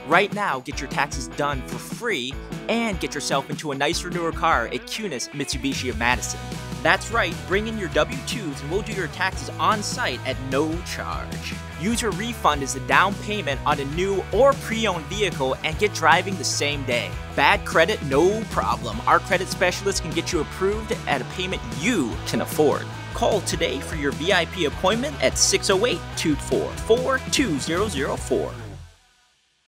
Right now, get your taxes done for free and get yourself into a nicer, newer car at Kunes Mitsubishi of Madison. That's right, bring in your W-2s and we'll do your taxes on site at no charge. Use your refund as a down payment on a new or pre-owned vehicle and get driving the same day. Bad credit? No problem. Our credit specialist can get you approved at a payment you can afford. Call today for your VIP appointment at 608-244-2004.